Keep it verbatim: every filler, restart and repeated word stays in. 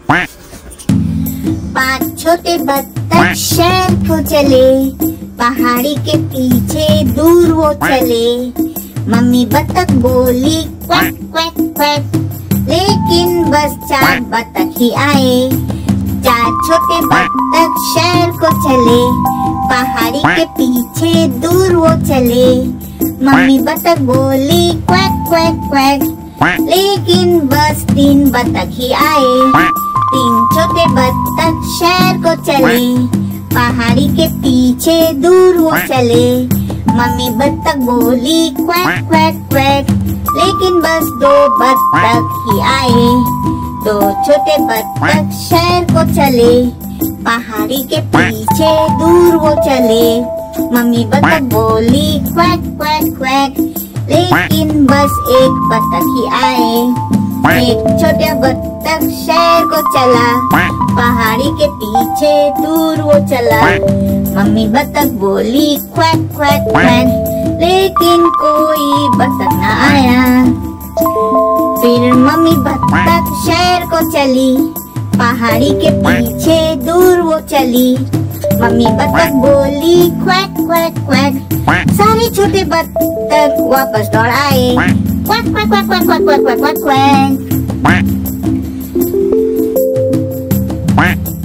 पांच छोटे बत्तख शहर को चले, पहाड़ी के पीछे दूर वो चले। मम्मी बत्तख बोली क्वैक क्वैक क्वैक, लेकिन बस चार बत्तख ही आए। चार छोटे बत्तख शहर को चले, पहाड़ी के पीछे दूर वो चले। मम्मी बत्तख बोली क्वैक क्वैक क्वैक, लेकिन बस तीन बत्तख ही आए। तीन छोटे बत्तख शहर को चले, पहाड़ी के पीछे दूर वो चले। मम्मी बत्तख बोली क्वैक क्वैक क्वैक, लेकिन बस दो बत्तख ही आए। दो छोटे बत्तख शहर को चले, पहाड़ी के पीछे दूर वो चले। मम्मी बत्तख बोली क्वैक क्वैक क्वैक, लेकिन बस एक बत्तख ही आए। एक छोटा बत्तख शहर को चला, पहाड़ी के पीछे दूर वो चला। मम्मी बत्तख बोली क्वैक क्वैक क्वैक, लेकिन कोई बत्तख न आया। फिर मम्मी बत्तख शहर को चली, पहाड़ी के पीछे दूर वो चली। मम्मी बत्तख बोली क्वैक क्वैक क्वैक, सारे छोटे बत्तख वापस दौड़ आए। Quack quack quack quack quack quack quack quack.